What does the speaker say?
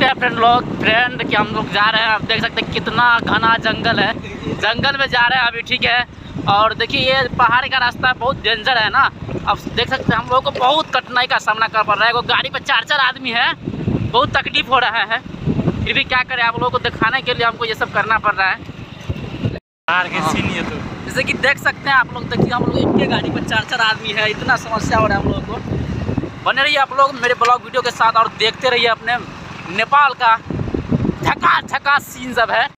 सकते हैं फ्रेंड कि हम लोग जा रहे हैं। आप देख सकते हैं कितना घना जंगल है, जंगल में जा रहे हैं अभी, ठीक है। और देखिए ये पहाड़ का रास्ता बहुत डेंजर है ना। अब देख सकते हैं हम लोग को बहुत कठिनाई का सामना कर पड़ रहा है। वो गाड़ी पे 4 आदमी है, बहुत तकलीफ हो रहा है। फिर भी क्या करें, आप लोगों को दिखाने के लिए हमको ये सब करना पड़ रहा है। तो जैसे कि देख सकते हैं आप लोग, देखिए हम लोग एक ही गाड़ी पर 4 आदमी है, इतना समस्या हो रहा है हम लोगों को। बने रहिए आप लोग मेरे ब्लॉग वीडियो के साथ और देखते रहिए अपने नेपाल का झकास सीन सब है।